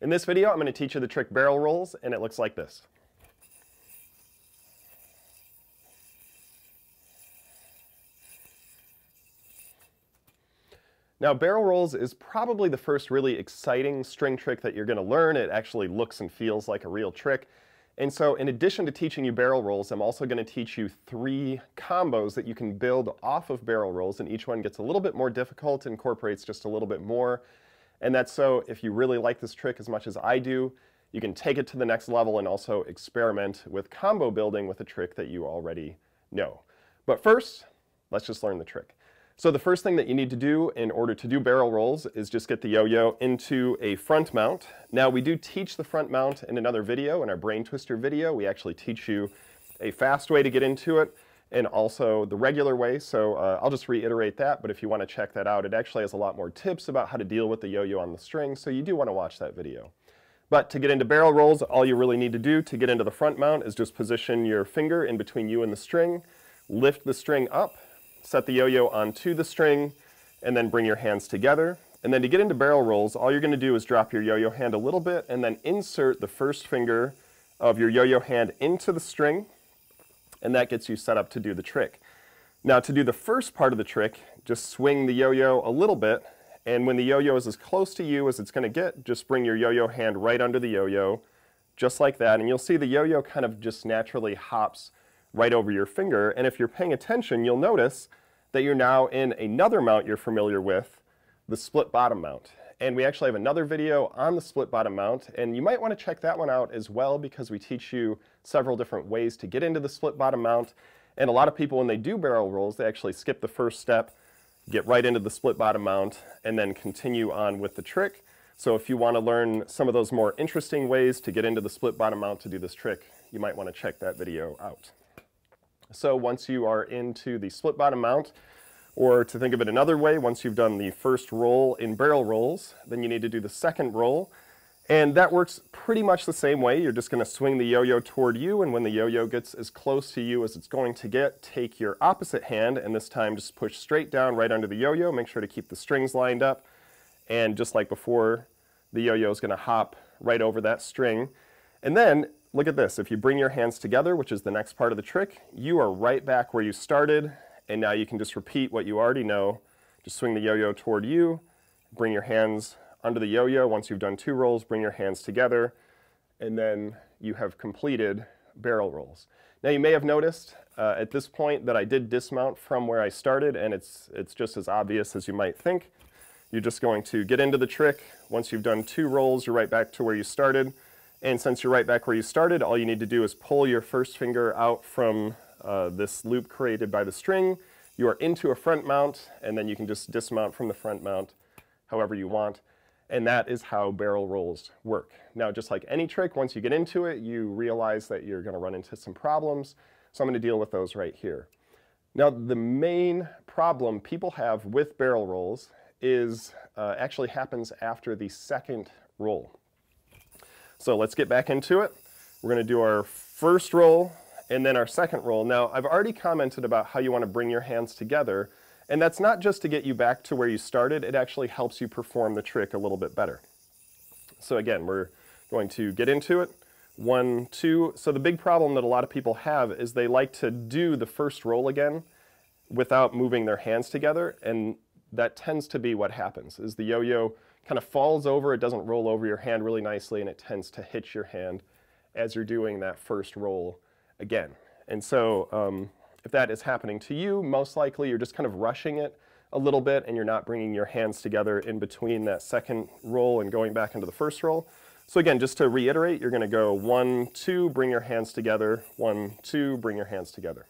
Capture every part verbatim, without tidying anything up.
In this video, I'm going to teach you the trick barrel rolls, and it looks like this. Now, barrel rolls is probably the first really exciting string trick that you're going to learn. It actually looks and feels like a real trick. And so in addition to teaching you barrel rolls, I'm also going to teach you three combos that you can build off of barrel rolls, and each one gets a little bit more difficult, incorporates just a little bit more. And that's so if you really like this trick as much as I do, you can take it to the next level and also experiment with combo building with a trick that you already know. But first, let's just learn the trick. So the first thing that you need to do in order to do barrel rolls is just get the yo-yo into a front mount. Now, we do teach the front mount in another video, in our brain twister video. We actually teach you a fast way to get into it and also the regular way. So uh, I'll just reiterate that, but if you want to check that out, it actually has a lot more tips about how to deal with the yo-yo on the string, so you do want to watch that video. But to get into barrel rolls, all you really need to do to get into the front mount is just position your finger in between you and the string, lift the string up, set the yo-yo onto the string, and then bring your hands together. And then to get into barrel rolls, all you're going to do is drop your yo-yo hand a little bit and then insert the first finger of your yo-yo hand into the string, and that gets you set up to do the trick. Now, to do the first part of the trick, just swing the yo-yo a little bit, and when the yo-yo is as close to you as it's going to get, just bring your yo-yo hand right under the yo-yo, just like that, and you'll see the yo-yo kind of just naturally hops right over your finger. And if you're paying attention, you'll notice that you're now in another mount you're familiar with, the split bottom mount. And we actually have another video on the split bottom mount, and you might want to check that one out as well, because we teach you several different ways to get into the split bottom mount. And a lot of people, when they do barrel rolls, they actually skip the first step, get right into the split bottom mount, and then continue on with the trick. So if you want to learn some of those more interesting ways to get into the split bottom mount to do this trick, you might want to check that video out. So once you are into the split bottom mount, or to think of it another way, once you've done the first roll in barrel rolls, then you need to do the second roll. And that works pretty much the same way. You're just going to swing the yo-yo toward you, and when the yo-yo gets as close to you as it's going to get, take your opposite hand, and this time just push straight down right under the yo-yo. Make sure to keep the strings lined up. And just like before, the yo-yo is going to hop right over that string. And then, look at this. If you bring your hands together, which is the next part of the trick, you are right back where you started, and now you can just repeat what you already know. Just swing the yo-yo toward you, bring your hands under the yo-yo. Once you've done two rolls, bring your hands together, and then you have completed barrel rolls. Now, you may have noticed uh, at this point that I did dismount from where I started, and it's, it's just as obvious as you might think. You're just going to get into the trick. Once you've done two rolls, you're right back to where you started. And since you're right back where you started, all you need to do is pull your first finger out from uh, this loop created by the string. You are into a front mount, and then you can just dismount from the front mount however you want. And that is how barrel rolls work. Now, just like any trick, once you get into it, you realize that you're going to run into some problems. So I'm going to deal with those right here. Now, the main problem people have with barrel rolls is uh, actually happens after the second roll. So let's get back into it. We're going to do our first roll and then our second roll. Now, I've already commented about how you want to bring your hands together, and that's not just to get you back to where you started. It actually helps you perform the trick a little bit better. So again, we're going to get into it. One, two. So the big problem that a lot of people have is they like to do the first roll again without moving their hands together, and that tends to be what happens, is the yo-yo kind of falls over, it doesn't roll over your hand really nicely, and it tends to hit your hand as you're doing that first roll again. And so um, if that is happening to you, most likely you're just kind of rushing it a little bit, and you're not bringing your hands together in between that second roll and going back into the first roll. So again, just to reiterate, you're going to go one, two, bring your hands together, one, two, bring your hands together.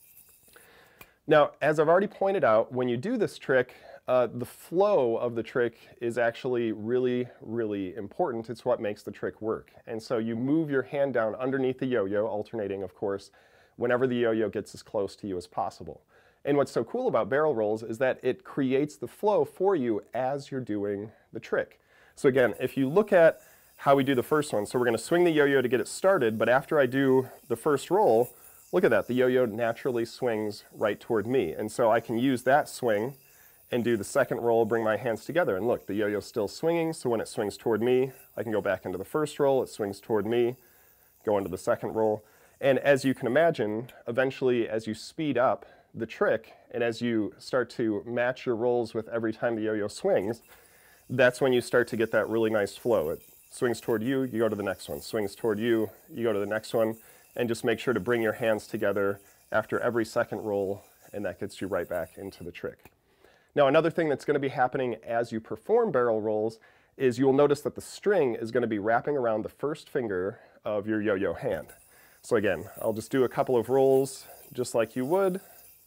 Now, as I've already pointed out, when you do this trick, Uh, the flow of the trick is actually really, really important. It's what makes the trick work. And so you move your hand down underneath the yo-yo, alternating, of course, whenever the yo-yo gets as close to you as possible. And what's so cool about barrel rolls is that it creates the flow for you as you're doing the trick. So again, if you look at how we do the first one, so we're going to swing the yo-yo to get it started, but after I do the first roll, look at that, the yo-yo naturally swings right toward me. And so I can use that swing and do the second roll, bring my hands together. And look, the yo-yo's still swinging, so when it swings toward me, I can go back into the first roll, it swings toward me, go into the second roll. And as you can imagine, eventually as you speed up the trick, and as you start to match your rolls with every time the yo-yo swings, that's when you start to get that really nice flow. It swings toward you, you go to the next one, swings toward you, you go to the next one, and just make sure to bring your hands together after every second roll, and that gets you right back into the trick. Now, another thing that's going to be happening as you perform barrel rolls is you will notice that the string is going to be wrapping around the first finger of your yo-yo hand. So again, I'll just do a couple of rolls just like you would.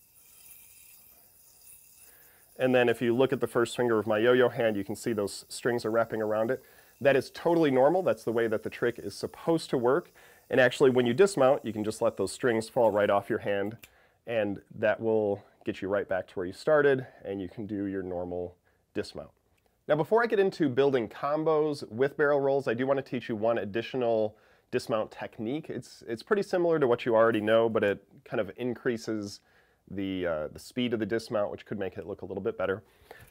And then if you look at the first finger of my yo-yo hand, you can see those strings are wrapping around it. That is totally normal. That's the way that the trick is supposed to work. And actually, when you dismount, you can just let those strings fall right off your hand, and that will get you right back to where you started, and you can do your normal dismount. Now, before I get into building combos with barrel rolls, I do want to teach you one additional dismount technique. It's, it's pretty similar to what you already know, but it kind of increases the, uh, the speed of the dismount, which could make it look a little bit better.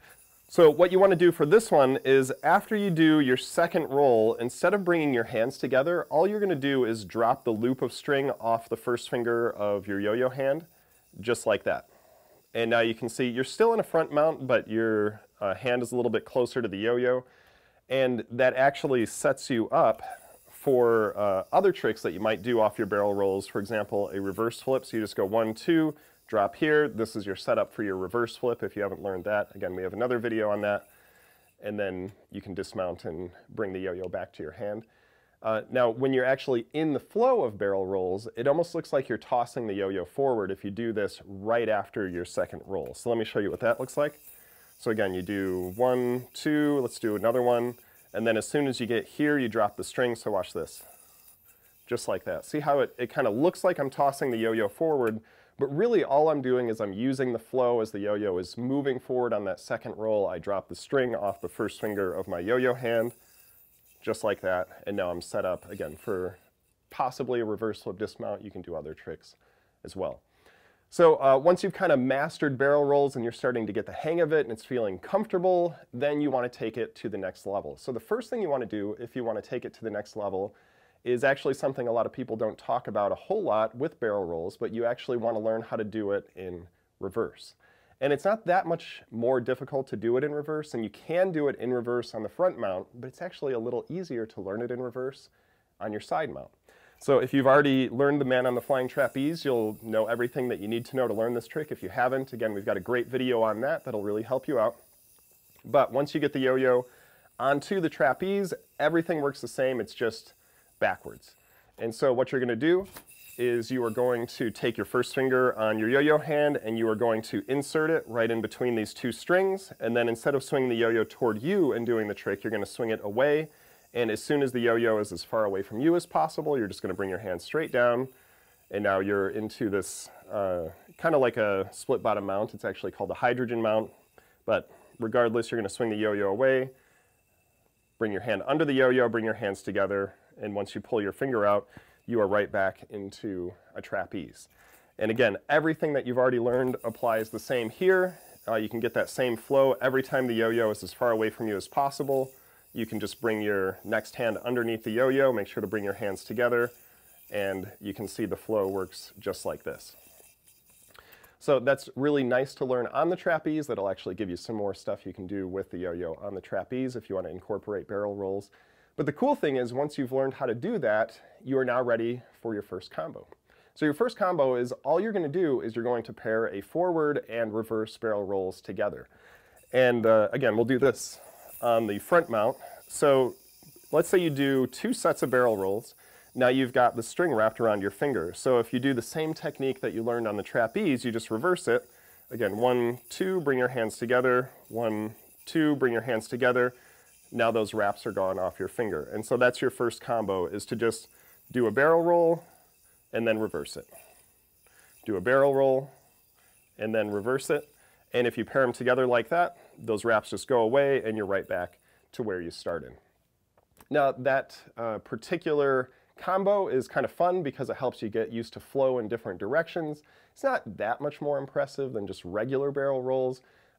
So what you want to do for this one is after you do your second roll, instead of bringing your hands together, all you're going to do is drop the loop of string off the first finger of your yo-yo hand, just like that. And now you can see you're still in a front mount, but your uh, hand is a little bit closer to the yo-yo, and that actually sets you up for uh, other tricks that you might do off your barrel rolls. For example, a reverse flip, so you just go one, two, drop here. This is your setup for your reverse flip if you haven't learned that. Again, we have another video on that, and then you can dismount and bring the yo-yo back to your hand. Uh, now, when you're actually in the flow of barrel rolls, it almost looks like you're tossing the yo-yo forward if you do this right after your second roll. So let me show you what that looks like. So again, you do one, two, let's do another one, and then as soon as you get here, you drop the string, so watch this. Just like that. See how it, it kind of looks like I'm tossing the yo-yo forward, but really all I'm doing is I'm using the flow as the yo-yo is moving forward on that second roll. I drop the string off the first finger of my yo-yo hand, just like that, and now I'm set up again for possibly a reverse flip dismount. You can do other tricks as well. So uh, once you've kind of mastered barrel rolls and you're starting to get the hang of it and it's feeling comfortable, then you want to take it to the next level. So the first thing you want to do if you want to take it to the next level is actually something a lot of people don't talk about a whole lot with barrel rolls, but you actually want to learn how to do it in reverse. And it's not that much more difficult to do it in reverse, and you can do it in reverse on the front mount, but it's actually a little easier to learn it in reverse on your side mount. So if you've already learned the man on the flying trapeze, you'll know everything that you need to know to learn this trick. If you haven't, again, we've got a great video on that that'll really help you out. But once you get the yo-yo onto the trapeze, everything works the same, it's just backwards. And so what you're going to do is you are going to take your first finger on your yo-yo hand and you are going to insert it right in between these two strings, and then instead of swinging the yo-yo toward you and doing the trick, you're going to swing it away, and as soon as the yo-yo is as far away from you as possible, you're just going to bring your hand straight down, and now you're into this uh, kind of like a split bottom mount. It's actually called a hydrogen mount, but regardless, you're going to swing the yo-yo away, bring your hand under the yo-yo, bring your hands together, and once you pull your finger out, you are right back into a trapeze. And again, everything that you've already learned applies the same here. Uh, you can get that same flow every time the yo-yo is as far away from you as possible. You can just bring your next hand underneath the yo-yo, make sure to bring your hands together, and you can see the flow works just like this. So that's really nice to learn on the trapeze. That'll actually give you some more stuff you can do with the yo-yo on the trapeze if you want to incorporate barrel rolls. But the cool thing is once you've learned how to do that, you are now ready for your first combo. So your first combo is all you're going to do is you're going to pair a forward and reverse barrel rolls together. And uh, again, we'll do this on the front mount. So let's say you do two sets of barrel rolls. Now you've got the string wrapped around your finger. So if you do the same technique that you learned on the trapeze, you just reverse it. Again, one, two, bring your hands together. One, two, bring your hands together. Now those wraps are gone off your finger. And so that's your first combo, is to just do a barrel roll and then reverse it. Do a barrel roll and then reverse it. And if you pair them together like that, those wraps just go away and you're right back to where you started. Now that uh, particular combo is kind of fun because it helps you get used to flow in different directions. It's not that much more impressive than just regular barrel rolls.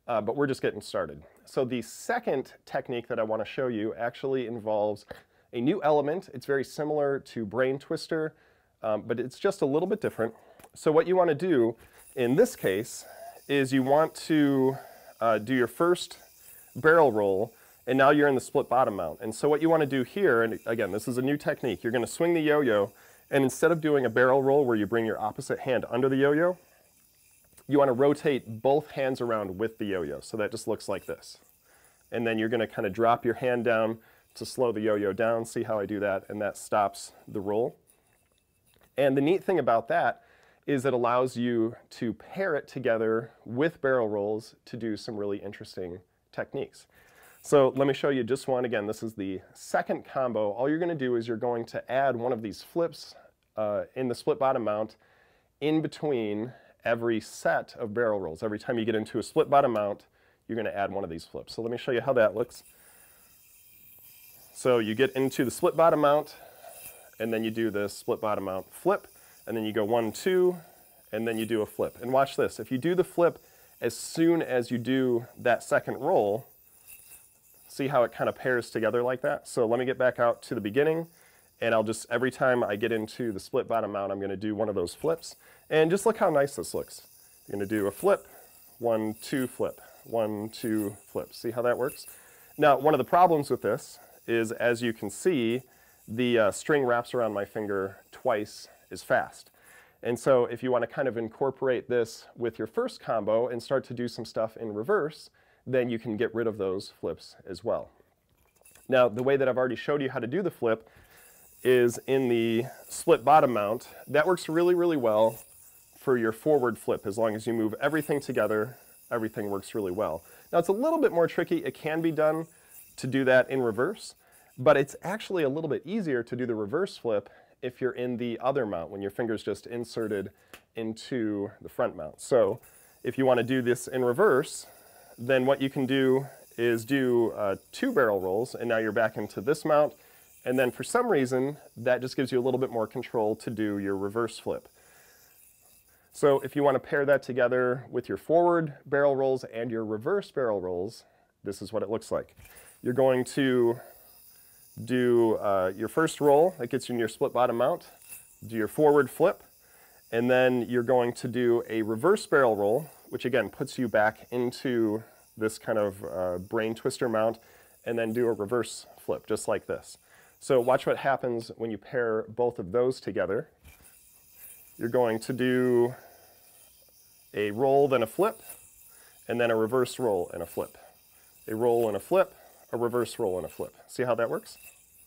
uh, but we're just getting started. So the second technique that I want to show you actually involves a new element. It's very similar to brain twister, um, but it's just a little bit different. So what you want to do in this case is you want to uh, do your first barrel roll, and now you're in the split bottom mount. And so what you want to do here, and again, this is a new technique, you're going to swing the yo-yo, and instead of doing a barrel roll where you bring your opposite hand under the yo-yo, you want to rotate both hands around with the yo-yo. So that just looks like this. And then you're going to kind of drop your hand down to slow the yo-yo down. See how I do that? And that stops the roll. And the neat thing about that is it allows you to pair it together with barrel rolls to do some really interesting techniques. So let me show you just one. Again, this is the second combo. All you're going to do is you're going to add one of these flips uh, in the split bottom mount in between every set of barrel rolls. Every time you get into a split bottom mount, you're going to add one of these flips. So let me show you how that looks. So you get into the split bottom mount, and then you do this split bottom mount flip, and then you go one, two, and then you do a flip. And watch this. If you do the flip as soon as you do that second roll, see how it kind of pairs together like that? So let me get back out to the beginning, and I'll just, every time I get into the split bottom mount, I'm going to do one of those flips. And just look how nice this looks. You're going to do a flip, one, two, flip, one, two, flip. See how that works? Now, one of the problems with this is, as you can see, the uh, string wraps around my finger twice as fast. And so if you want to kind of incorporate this with your first combo and start to do some stuff in reverse, then you can get rid of those flips as well. Now, the way that I've already showed you how to do the flip is in the split bottom mount. That works really, really well for your forward flip. As long as you move everything together, everything works really well. Now, it's a little bit more tricky. It can be done to do that in reverse, but it's actually a little bit easier to do the reverse flip if you're in the other mount, when your finger's just inserted into the front mount. So if you want to do this in reverse, then what you can do is do uh, two barrel rolls, and now you're back into this mount, and then for some reason, that just gives you a little bit more control to do your reverse flip. So if you want to pair that together with your forward barrel rolls and your reverse barrel rolls, this is what it looks like. You're going to do uh, your first roll, that gets you in your split bottom mount, do your forward flip, and then you're going to do a reverse barrel roll, which again puts you back into this kind of uh, brain twister mount, and then do a reverse flip, just like this. So watch what happens when you pair both of those together. You're going to do a roll, then a flip, and then a reverse roll and a flip. A roll and a flip, a reverse roll and a flip. See how that works?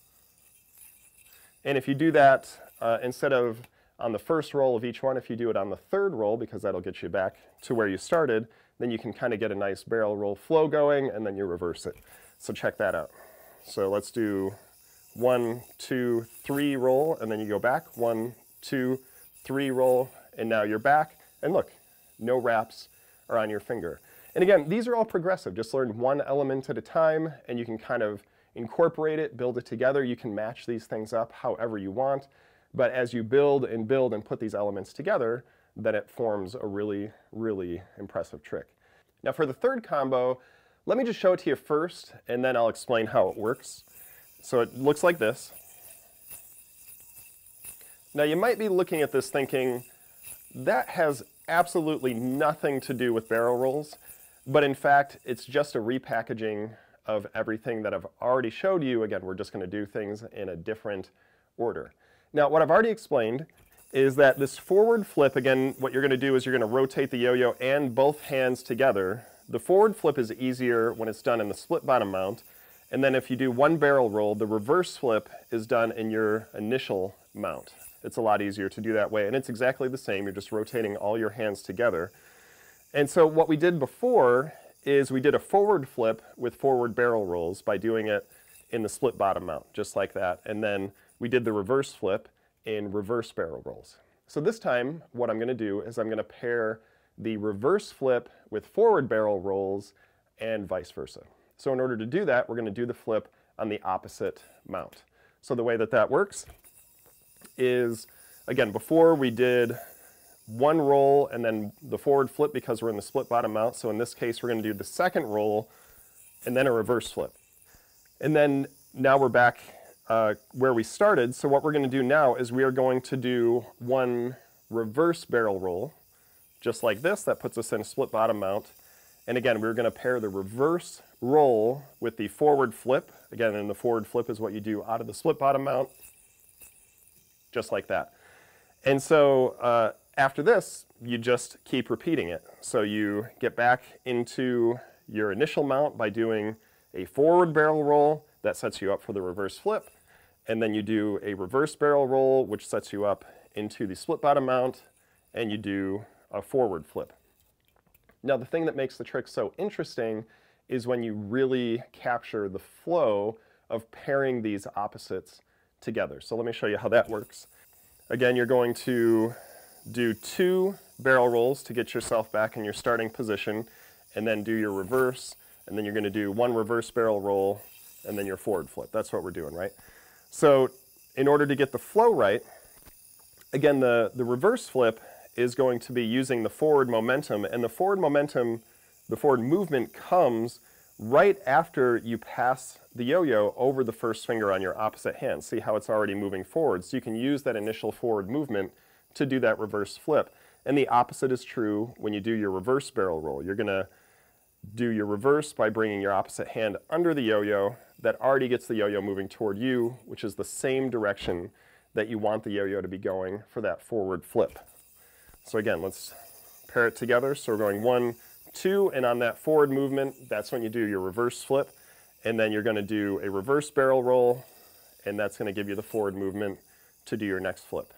And if you do that, uh, instead of on the first roll of each one, if you do it on the third roll, because that'll get you back to where you started, then you can kind of get a nice barrel roll flow going, and then you reverse it. So check that out. So let's do one, two, three roll, and then you go back. One, two, three roll, and now you're back. And look, no wraps are on your finger. And again, these are all progressive. Just learn one element at a time, and you can kind of incorporate it, build it together. You can match these things up however you want. But as you build and build and put these elements together, then it forms a really, really impressive trick. Now for the third combo, let me just show it to you first, and then I'll explain how it works. So it looks like this. Now you might be looking at this thinking, that has absolutely nothing to do with barrel rolls, but in fact, it's just a repackaging of everything that I've already showed you. Again, we're just going to do things in a different order. Now, what I've already explained is that this forward flip, again, what you're going to do is you're going to rotate the yo-yo and both hands together. The forward flip is easier when it's done in the split bottom mount, and then if you do one barrel roll, the reverse flip is done in your initial mount. It's a lot easier to do that way, and it's exactly the same. You're just rotating all your hands together. And so what we did before is we did a forward flip with forward barrel rolls by doing it in the split bottom mount, just like that. And then we did the reverse flip in reverse barrel rolls. So this time, what I'm going to do is I'm going to pair the reverse flip with forward barrel rolls and vice versa. So in order to do that, we're going to do the flip on the opposite mount. So the way that that works is, again, before we did one roll and then the forward flip because we're in the split bottom mount. So in this case, we're going to do the second roll and then a reverse flip. And then now we're back uh, where we started. So what we're going to do now is we are going to do one reverse barrel roll, just like this. That puts us in a split bottom mount. And again, we're going to pair the reverse roll with the forward flip. Again, and the forward flip is what you do out of the split bottom mount, just like that. And so uh, after this, you just keep repeating it. So you get back into your initial mount by doing a forward barrel roll. That sets you up for the reverse flip. And then you do a reverse barrel roll, which sets you up into the split bottom mount, and you do a forward flip. Now, the thing that makes the trick so interesting is when you really capture the flow of pairing these opposites together. So let me show you how that works. Again, you're going to do two barrel rolls to get yourself back in your starting position, and then do your reverse, and then you're going to do one reverse barrel roll, and then your forward flip. That's what we're doing, right? So in order to get the flow right, again, the, the reverse flip is going to be using the forward momentum, and the forward momentum, the forward movement comes right after you pass the yo-yo over the first finger on your opposite hand. See how it's already moving forward? So you can use that initial forward movement to do that reverse flip. And the opposite is true when you do your reverse barrel roll. You're going to do your reverse by bringing your opposite hand under the yo-yo. That already gets the yo-yo moving toward you, which is the same direction that you want the yo-yo to be going for that forward flip. So again, let's pair it together. So we're going one, two, and on that forward movement, that's when you do your reverse flip. And then you're going to do a reverse barrel roll, and that's going to give you the forward movement to do your next flip.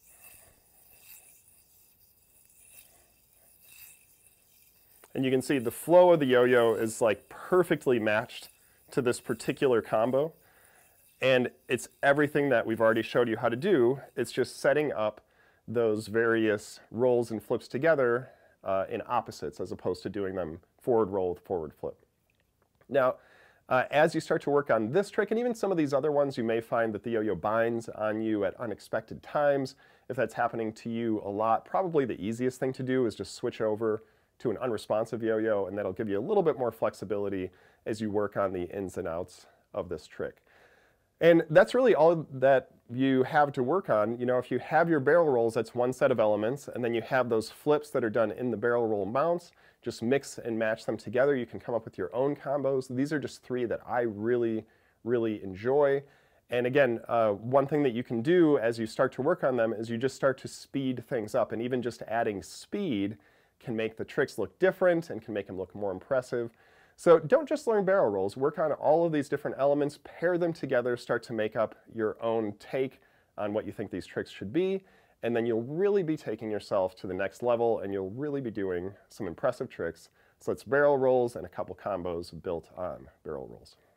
And you can see the flow of the yo-yo is like perfectly matched to this particular combo. And it's everything that we've already showed you how to do. It's just setting up those various rolls and flips together uh, in opposites as opposed to doing them forward roll with forward flip. Now, uh, as you start to work on this trick and even some of these other ones, you may find that the yo-yo binds on you at unexpected times. If that's happening to you a lot, probably the easiest thing to do is just switch over to an unresponsive yo-yo, and that'll give you a little bit more flexibility as you work on the ins and outs of this trick. And that's really all that you have to work on. You know, if you have your barrel rolls, that's one set of elements, and then you have those flips that are done in the barrel roll mounts. Just mix and match them together. You can come up with your own combos. These are just three that I really, really enjoy. And again, uh, one thing that you can do as you start to work on them is you just start to speed things up, and even just adding speed can make the tricks look different and can make them look more impressive. So don't just learn barrel rolls, work on all of these different elements, pair them together, start to make up your own take on what you think these tricks should be, and then you'll really be taking yourself to the next level and you'll really be doing some impressive tricks. So it's barrel rolls and a couple combos built on barrel rolls.